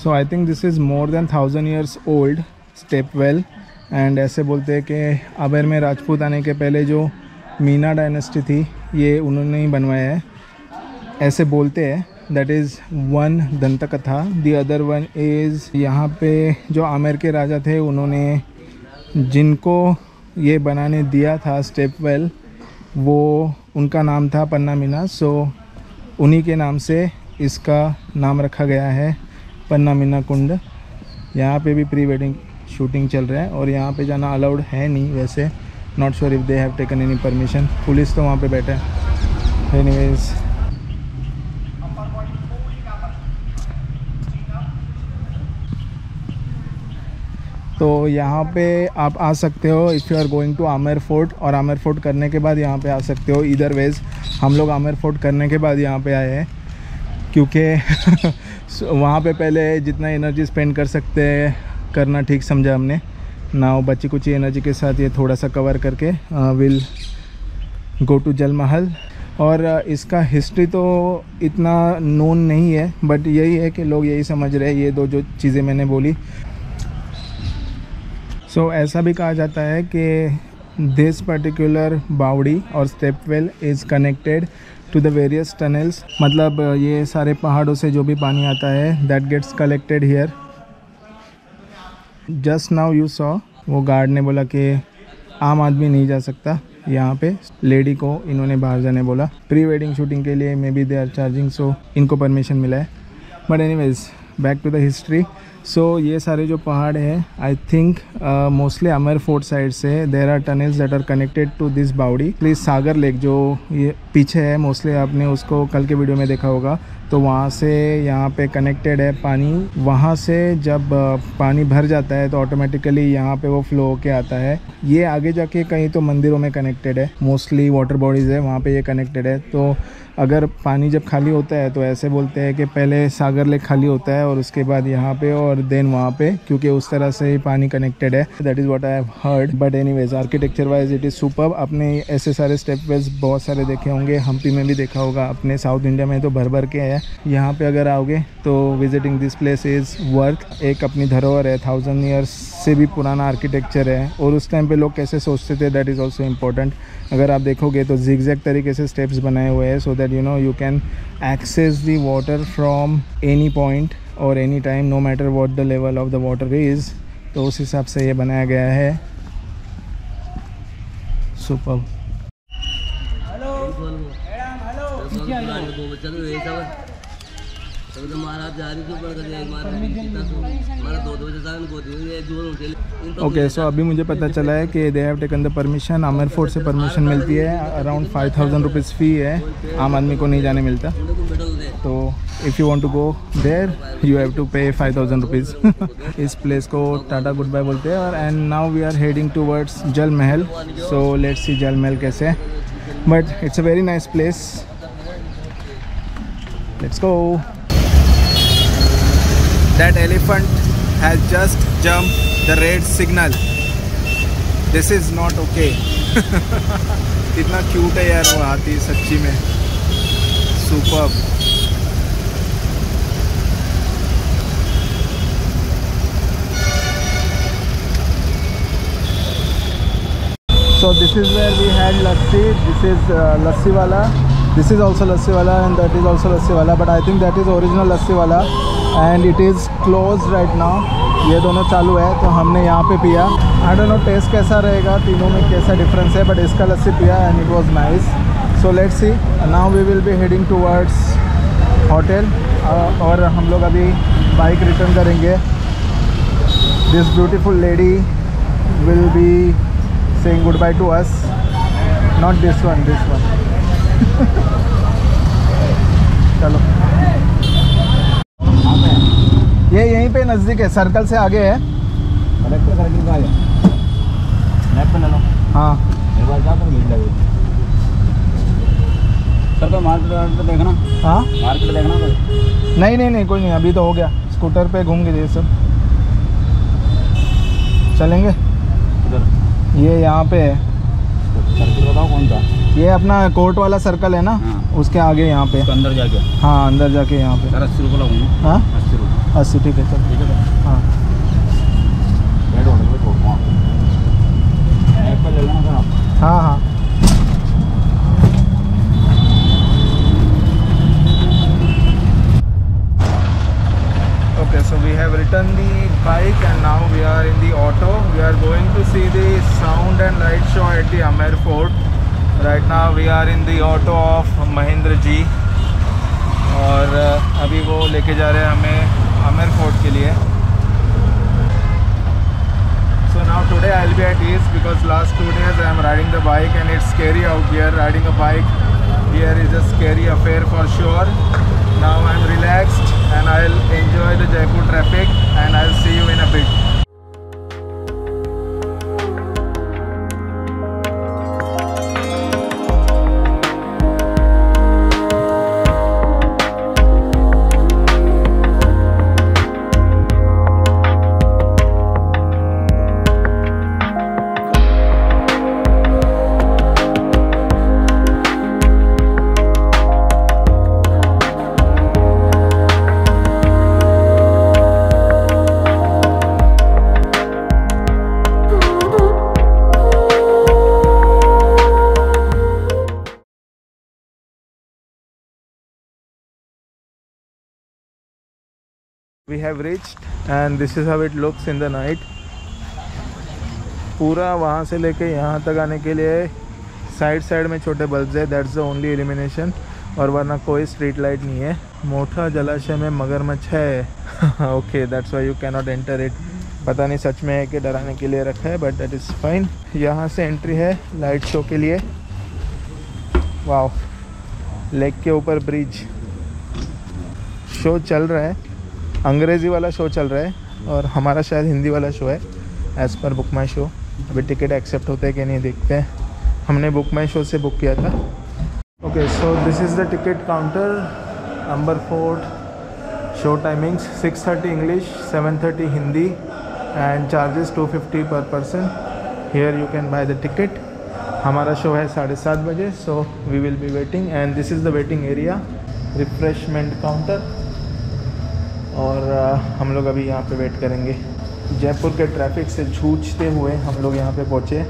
So I think this is more than 1000 years old step well. And ऐसे बोलते हैं कि आमेर में राजपूत आने के पहले जो मीना डायनेस्टी थी ये उन्होंने ही बनवाया है, ऐसे बोलते हैं। दैट इज़ वन दंत कथा। दी अदर वन इज़ यहाँ पे जो आमेर के राजा थे उन्होंने जिनको ये बनाने दिया था स्टेप वेल, वो उनका नाम था पन्ना मीना। सो उन्हीं के नाम से इसका नाम रखा गया है पन्ना मीना कुंड। यहाँ पे भी प्री वेडिंग शूटिंग चल रहा है और यहाँ पे जाना अलाउड है नहीं वैसे। Not sure if they have taken any permission. Police तो वहाँ पे बैठा है। एनीवेज तो यहाँ पे आप आ सकते हो if you are going to Amer Fort, और आमेर फोर्ट करने के बाद यहाँ पे आ सकते हो। इधर वेज हम लोग आमेर फोर्ट करने के बाद यहाँ पे आए हैं क्योंकि वहाँ पे पहले जितना एनर्जी स्पेंड कर सकते हैं करना ठीक समझा हमने। नाउ बची कुछ एनर्जी के साथ ये थोड़ा सा कवर करके विल गो टू जल महल। और इसका हिस्ट्री तो इतना नोन नहीं है, बट यही है कि लोग यही समझ रहे हैं ये दो जो चीज़ें मैंने बोली। सो ऐसा भी कहा जाता है कि दिस पर्टिकुलर बावड़ी और step well is connected to the various tunnels. मतलब ये सारे पहाड़ों से जो भी पानी आता है that gets collected here. Just now you saw वो गार्ड ने बोला कि आम आदमी नहीं जा सकता यहाँ पे, लेडी को इन्होंने बाहर जाने बोला। प्री वेडिंग शूटिंग के लिए may be they are charging, so इनको परमिशन मिला है। But anyways back to the history. So ये सारे जो पहाड़ है I think mostly Amer Fort side से there are tunnels that are connected to this बावड़ी। प्लीज़ सागर लेक जो ये पीछे है, मोस्टली आपने उसको कल के वीडियो में देखा होगा, तो वहाँ से यहाँ पे कनेक्टेड है पानी। वहाँ से जब पानी भर जाता है तो ऑटोमेटिकली यहाँ पे वो फ्लो होके आता है। ये आगे जाके कहीं तो मंदिरों में कनेक्टेड है, मोस्टली वाटर बॉडीज़ है वहाँ पे ये कनेक्टेड है। तो अगर पानी जब खाली होता है तो ऐसे बोलते हैं कि पहले सागर लेक खाली होता है और उसके बाद यहाँ पे और देन वहाँ पे, क्योंकि उस तरह से ही पानी कनेक्टेड है। That is what I have heard. But anyways architecture wise it is superb. आपने ऐसे सारे स्टेप वेल्स बहुत सारे देखे होंगे, हम्पी में भी देखा होगा, अपने साउथ इंडिया में तो भर भर के है। यहाँ पे अगर आओगे तो visiting this place is worth. एक अपनी धरोहर है, 1000 years से भी पुराना आर्किटेक्चर है। और उस टाइम पे लोग कैसे सोचते थे दैट इज़ ऑल्सो इम्पोर्टेंट। अगर आप देखोगे तो जिगजैग तरीके से स्टेप्स बनाए हुए हैं so that you know you can access the water from any point और any time, no matter what the level of the water is. तो उस हिसाब से ये बनाया गया है। सुपर्ब। ओके, सो अभी मुझे पता चला है कि they have taken the permission. Amer Fort से परमिशन मिलती है, अराउंड 5000 रुपीज़ फ़ी है, आम आदमी को नहीं जाने मिलता। तो if you want to go there you have to pay 5000 rupees. इस प्लेस को टाटा गुड बाय बोलते हैं। और and now we are heading towards Jal Mahal. So let's see Jal Mahal कैसे है, but it's a very nice place. Let's go. That elephant has just jumped the red signal. This is not okay. कितना cute है यार वो हाथी, सच्ची में superb. So this is where we had lassi. This is lassi wala. This is also lassi wala and that is also lassi wala. But I think that is original lassi wala. And it is close right now. ये दोनों चालू है तो हमने यहाँ पे पिया। I don't know test कैसा रहेगा, तीनों में कैसा डिफरेंस है, बट इसका लस्सी पिया and it was nice. So let's see. Now we will be heading towards hotel और हम लोग अभी बाइक रिटर्न करेंगे। This beautiful lady will be saying good bye to us, not this one, this one. चलो, ये यहीं पे नज़दीक है, सर्कल से आगे है। कलेक्टर सर्कल का है, मैप पे ले लो। हाँ मेरे पास क्या पर मिल जाएगी सर। तो मार्केट देखना। हाँ मार्केट देखना कोई नहीं, नहीं नहीं कोई नहीं, अभी तो हो गया। स्कूटर पे घूम गए ये सब। चलेंगे इधर, ये यहाँ पे है सर्कल। बताओ कौन सा? ये अपना कोर्ट वाला सर्कल है ना। हाँ। उसके आगे यहाँ पे अंदर जाके। हाँ अंदर जाके यहाँ पे 80 रुपये लगूंगा। हाँ 80 रुपये। 80 ठीक है चल। ठीक है हाँ रेड होटल में छोड़ दूँ आपको, ऐप पर ले लेना सर आप। हाँ हाँ Okay, so we have returned the bike and now we are in the auto. We are going to see the sound and light show at the Amer Fort. Right now we are in the auto of Mahindra जी और अभी वो लेके जा रहे हैं हमें Amer Fort के लिए. So now today I'll be at ease because last 2 days I am riding the bike and it's scary out here. Riding a bike here is a scary affair for sure. Now I'm relaxed and I'll enjoy the Jaipur traffic and I'll see you in a bit. We have reached and this is how it looks in the night. पूरा वहाँ से लेके यहाँ तक आने के लिए side में छोटे बल्ब्स है, दैट्स द ओनली इल्यूमिनेशन, और वरना कोई स्ट्रीट लाइट नहीं है. मोटा जलाशय में मगरमच्छ है. Okay that's why you can not enter it. पता नहीं सच में है कि डराने के लिए रखा है, बट दैट इज़ फाइन. यहाँ से एंट्री है लाइट शो के लिए. वाओ, लेक के ऊपर ब्रिज. शो चल रहा है, अंग्रेज़ी वाला शो चल रहा है और हमारा शायद हिंदी वाला शो है as per book my show. अभी टिकट एक्सेप्ट होते हैं कि नहीं देखते हैं. हमने बुक माई शो से बुक किया था. Okay so this is the ticket counter. Amber fort show timings 6:30 English, 7:30 Hindi and charges 250 per person. Here you can buy the ticket. हमारा शो है 7:30 बजे, so we will be waiting and this is the waiting area, refreshment counter. और हम लोग अभी यहाँ पे wait करेंगे. जयपुर के ट्रैफिक से जूझते हुए हम लोग यहाँ पे पहुँचे.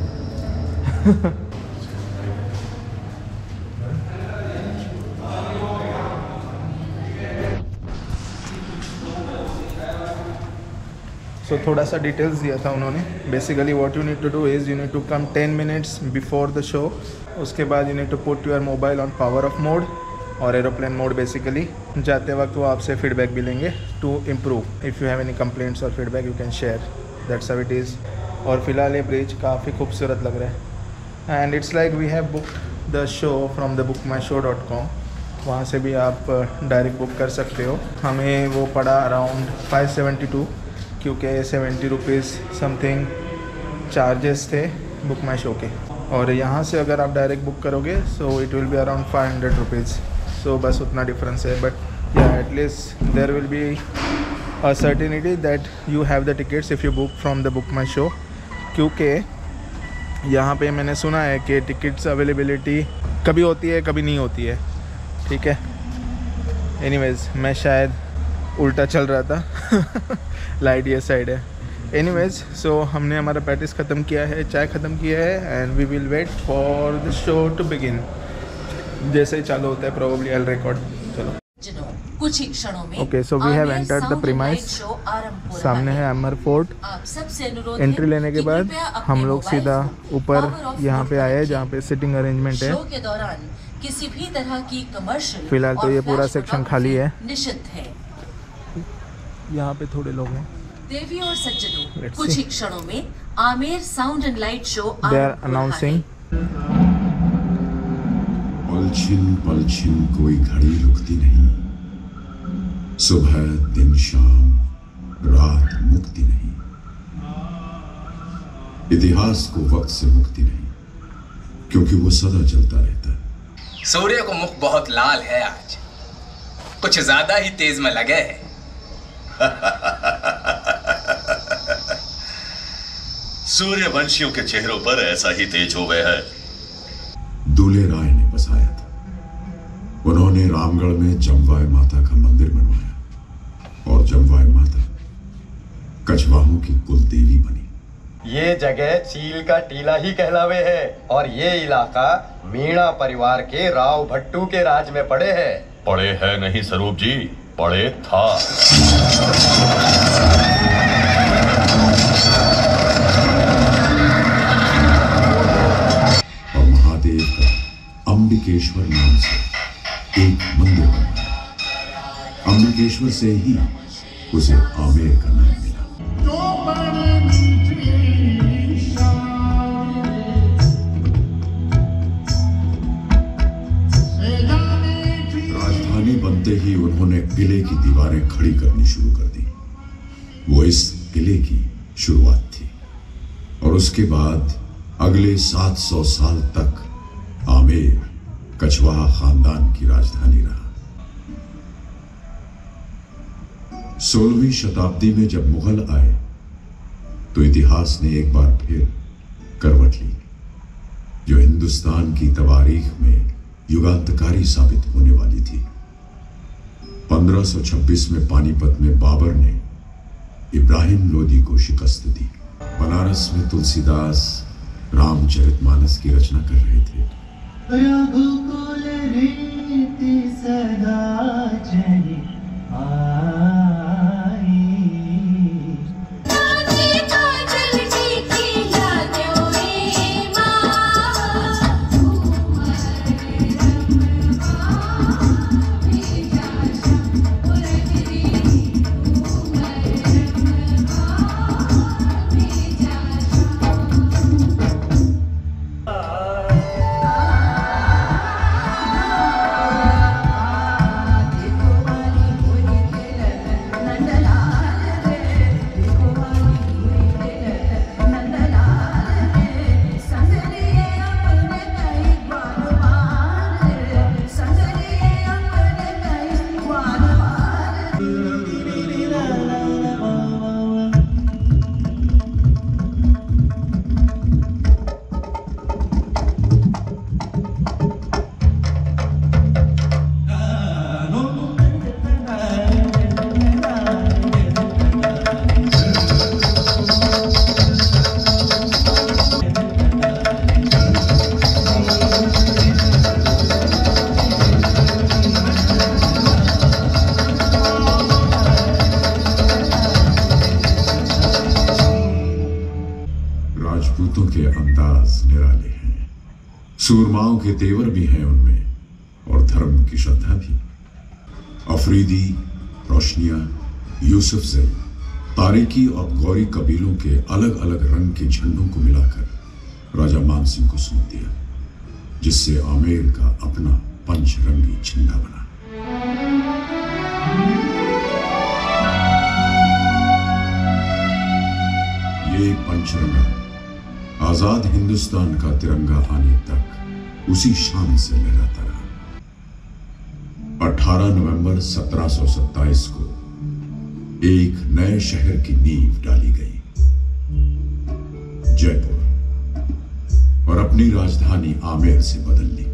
सो थोड़ा सा डिटेल्स दिया था उन्होंने. Basically what you need to do is you need to come 10 minutes before the show. उसके बाद you need to put your mobile on power off mode और एरोप्लेन मोड. बेसिकली जाते वक्त वो आपसे फीडबैक भी लेंगे to improve. If you have any complaints और feedback you can share. That's how it is. और फिलहाल ये ब्रिज काफ़ी खूबसूरत लग रहा है. And it's like we have booked the show from the bookmyshow.com. वहाँ से भी आप डायरेक्ट बुक कर सकते हो. हमें वो पड़ा अराउंड 572 क्योंकि 70 रुपीज़ समथिंग चार्जेस थे बुक माई शो के. और यहाँ से अगर आप डायरेक्ट बुक करोगे so it will be around 500 rupees. So बस उतना डिफरेंस है. But yeah at least there will be a certainty that you have the tickets if you book from the book my show. क्योंकि यहाँ पे मैंने सुना है कि टिकट्स अवेलेबिलिटी कभी होती है कभी नहीं होती है. ठीक है, एनीवेज मैं शायद उल्टा चल रहा था. लाइट ये साइड है. एनीवेज सो हमने हमारा प्रैक्टिस ख़त्म किया है, चाय ख़त्म किया है and we will wait for the show to begin. जैसे ही चालू होता है प्रोबेबली आई विल रिकॉर्ड. चलो कुछ ही क्षणों में. Okay so we have entered the premise. सामने है अमर फोर्ट. एंट्री लेने के बाद हम लोग सीधा ऊपर यहाँ पे आए जहाँ पे सिटिंग अरेंजमेंट है. शो के दौरान किसी भी तरह की कमर्शियल फिलहाल तो ये पूरा सेक्शन खाली है. निषिद्ध है. यहाँ पे थोड़े लोग हैं. देवी और सज्जनों, कुछ ही क्षणों में Amer sound and light show they are announcing. पलछिन कोई घड़ी रुकती नहीं. सुबह दिन शाम रात मुक्ति नहीं. इतिहास को वक्त से मुक्ति नहीं, क्योंकि वो सदा चलता रहता है. सूर्य को मुख बहुत लाल है आज, कुछ ज्यादा ही तेज में लगे है. सूर्यवंशियों के चेहरों पर ऐसा ही तेज हो गया है. दूल्हे राय ने बसाया था. उन्होंने रामगढ़ में जमवाय माता का मंदिर बनवाया और जमवाय माता कछवाहों की कुल देवी बनी। ये जगह चील का टीला ही कहलावे है और ये इलाका मीणा परिवार के राव भट्टू के राज में पड़े है। पड़े है नहीं स्वरूप जी, पड़े था। और महादेव का अंबिकेश्वर नाम से एक मंदिर बना। अंबिकेश्वर से ही उसे आमेर का नाम मिला। राजधानी बनते ही उन्होंने किले की दीवारें खड़ी करनी शुरू कर दी। वो इस किले की शुरुआत थी और उसके बाद अगले 700 साल तक आमेर कछवाहा खानदान की राजधानी रहा। 16वीं शताब्दी में जब मुगल आए तो इतिहास ने एक बार फिर करवट ली, जो हिंदुस्तान की तवारीख में युगांतकारी साबित होने वाली थी। 1526 में पानीपत में बाबर ने इब्राहिम लोदी को शिकस्त दी। बनारस में तुलसीदास रामचरितमानस की रचना कर रहे थे। रघुकुल रीति सदा चली राजपूतों के अंदाज निराले हैं, सूरमाओं के तेवर भी हैं उनमें और धर्म की श्रद्धा भी। अफरीदी, रोशनिया, यूसुफजई, तारिकी और गौरी कबीलों के अलग अलग रंग के झंडों को मिलाकर राजा मानसिंह को सौंप दिया, जिससे आमेर का अपना पंचरंगी झंडा बना। ये पंचरंगा आजाद हिंदुस्तान का तिरंगा आने तक उसी शान से लहराता रहा। 18 नवंबर 1727 को एक नए शहर की नींव डाली गई, जयपुर, और अपनी राजधानी आमेर से बदल ली।